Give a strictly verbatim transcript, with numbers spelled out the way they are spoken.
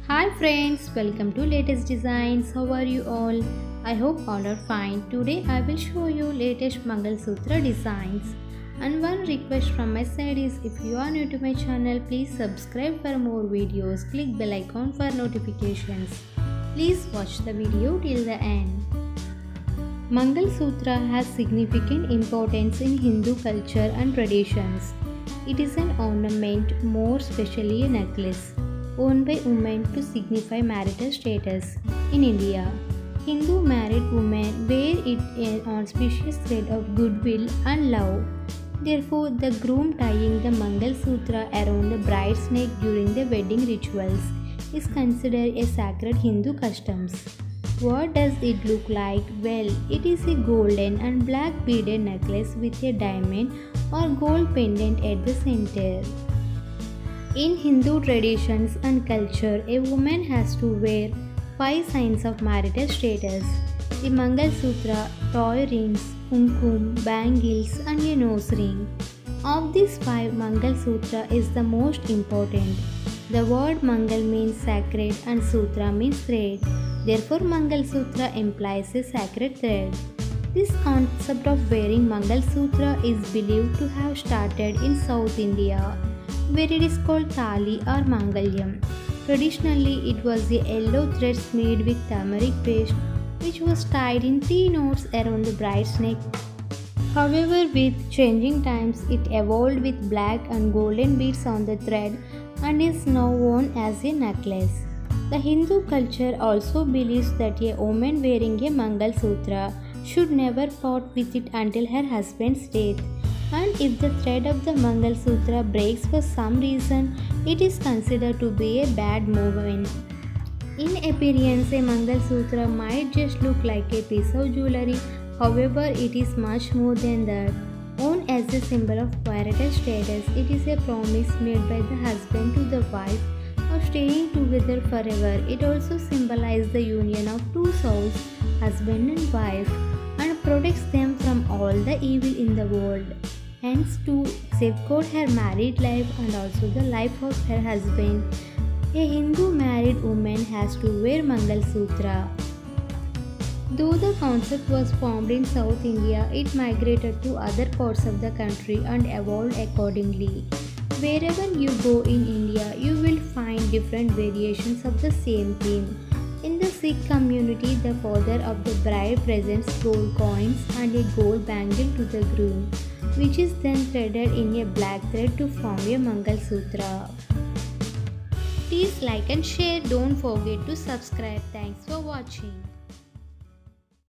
Hi friends, welcome to latest designs. How are you all? I hope all are fine. Today I will show you latest Mangal Sutra designs. And one request from my side is, if you are new to my channel, please subscribe for more videos. Click bell icon for notifications. Please watch the video till the end. Mangal Sutra has significant importance in Hindu culture and traditions. It is an ornament, more specially a necklace, worn by women to signify marital status. In India, Hindu married women wear it an auspicious thread of goodwill and love. Therefore, the groom tying the Mangal Sutra around the bride's neck during the wedding rituals is considered a sacred Hindu custom. What does it look like? Well, it is a golden and black beaded necklace with a diamond or gold pendant at the center. In Hindu traditions and culture, a woman has to wear five signs of marital status: the Mangal Sutra, toy rings, kumkum, bangles, and a nose ring. Of these five, Mangal Sutra is the most important. The word Mangal means sacred and Sutra means thread. Therefore, Mangal Sutra implies a sacred thread. This concept of wearing Mangal Sutra is believed to have started in South India, where it is called Thali or Mangalyam. Traditionally, it was a yellow thread made with turmeric paste, which was tied in three knots around the bride's neck. However, with changing times, it evolved with black and golden beads on the thread and is now worn as a necklace. The Hindu culture also believes that a woman wearing a Mangal Sutra should never part with it until her husband's death. And if the thread of the Mangal Sutra breaks for some reason, it is considered to be a bad omen. In appearance, a Mangal Sutra might just look like a piece of jewelry. However, it is much more than that. Worn as a symbol of marital status, it is a promise made by the husband to the wife of staying together forever. It also symbolizes the union of two souls, husband and wife, and protects them from all the evil in the world. Hence, to safeguard her married life and also the life of her husband, a Hindu married woman has to wear Mangal Sutra. Though the concept was formed in South India, it migrated to other parts of the country and evolved accordingly. Wherever you go in India, you will find different variations of the same theme. In the Sikh community, the father of the bride presents gold coins and a gold bangle to the groom, which is then threaded in a black thread to form a Mangal Sutra. Please like and share. Don't forget to subscribe. Thanks for watching.